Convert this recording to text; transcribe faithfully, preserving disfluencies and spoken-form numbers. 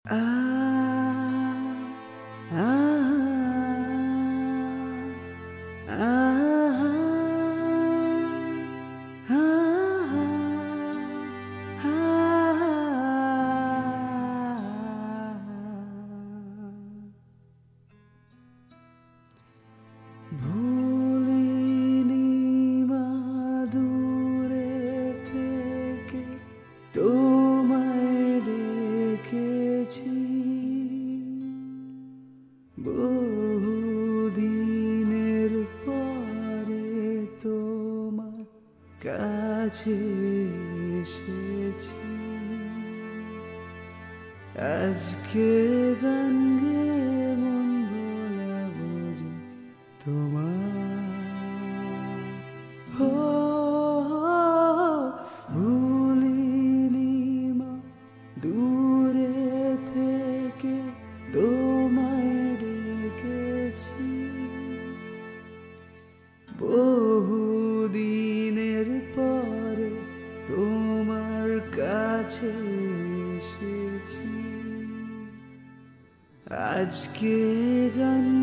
ভুলিনি মা দূরে থেকে তোমায় ডেকেছি, বহুদিনের পরে তোমার কাছে এসেছি। আজকে গান গেয়ে মন ভোলাবো যে তোমার, হো ভুলিনি মা দূরে থেকে তোমায় ডেকেছি, বহুদিনের পরে তোমার কাছে এসেছি। আজকে গান